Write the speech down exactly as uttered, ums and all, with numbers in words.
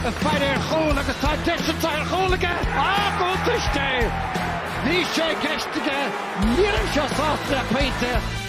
a feidir chola agus tá deisintá cholaige á go tuiste. Ní sé ceistige nílim se sásta a peinte.